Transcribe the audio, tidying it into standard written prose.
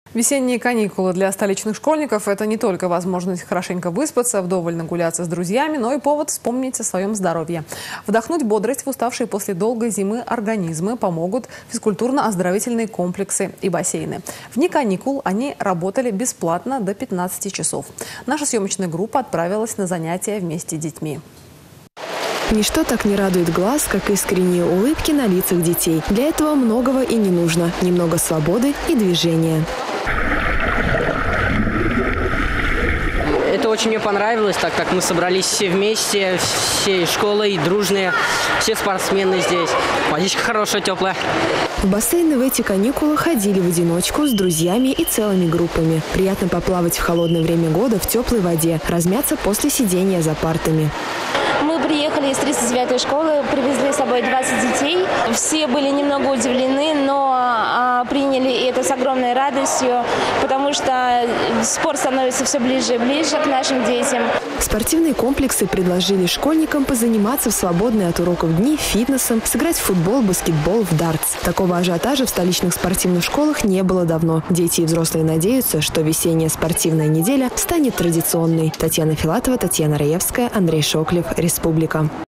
Весенние каникулы для столичных школьников – это не только возможность хорошенько выспаться, вдоволь нагуляться с друзьями, но и повод вспомнить о своем здоровье. Вдохнуть бодрость в уставшие после долгой зимы организмы помогут физкультурно-оздоровительные комплексы и бассейны. В дни каникул они работали бесплатно до 15 часов. Наша съемочная группа отправилась на занятия вместе с детьми. Ничто так не радует глаз, как искренние улыбки на лицах детей. Для этого многого и не нужно. Немного свободы и движения. Это очень мне понравилось, так как мы собрались все вместе, всей школой, дружные, все спортсмены здесь. Водичка хорошая, теплая. В бассейны в эти каникулы ходили в одиночку, с друзьями и целыми группами. Приятно поплавать в холодное время года в теплой воде, размяться после сидения за партами. Мы приехали из 39-й школы, привезли с собой 20 детей. Все были немного удивлены, но приняли это с огромной радостью, потому что спорт становится все ближе и ближе к нашим детям. Спортивные комплексы предложили школьникам позаниматься в свободные от уроков дни фитнесом, сыграть в футбол, баскетбол, в дартс. Такого ажиотажа в столичных спортивных школах не было давно. Дети и взрослые надеются, что весенняя спортивная неделя станет традиционной. Татьяна Филатова, Татьяна Раевская, Андрей Шоклев, Республика.